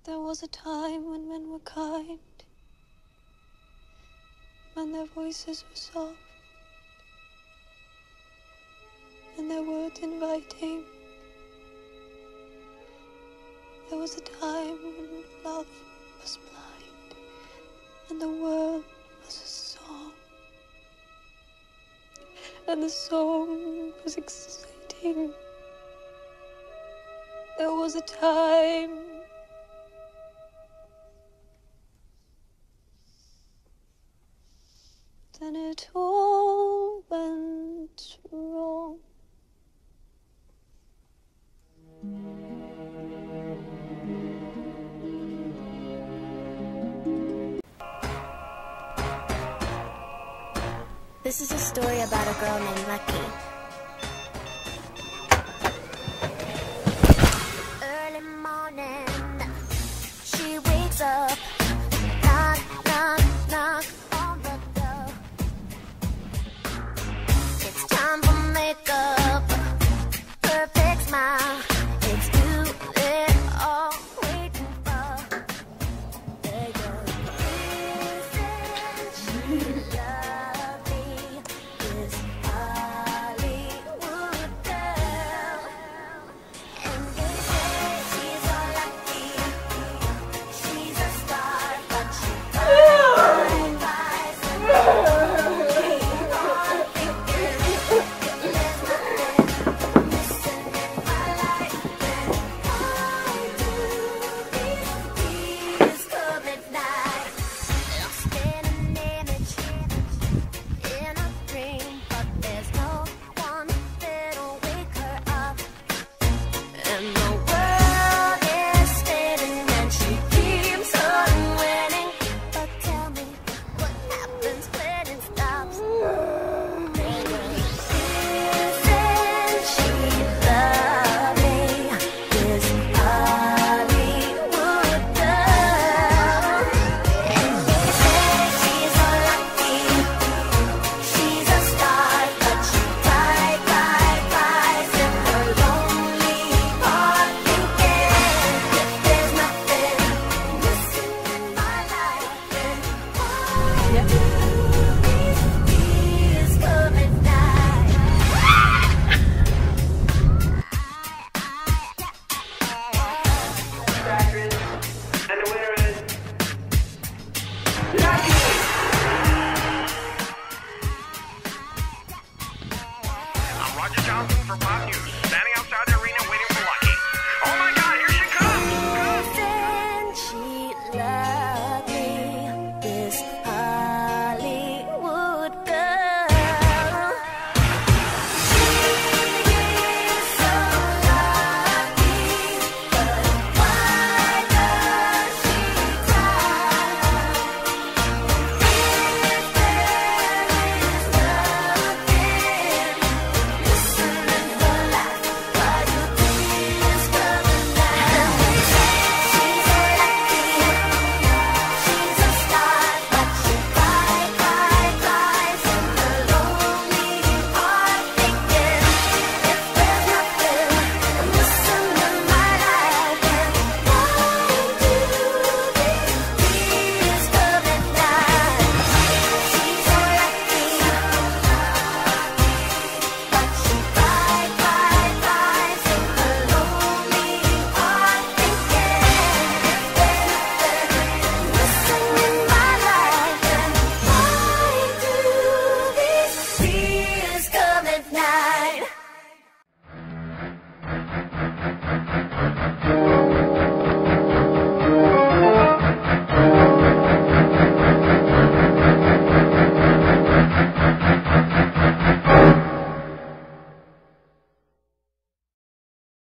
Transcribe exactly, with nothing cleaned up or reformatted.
There was a time when men were kind, when their voices were soft, and their words inviting. There was a time when love was blind, and the world was a song, and the song was exciting. There was a time then it all went wrong. This is a story about a girl named Lucky.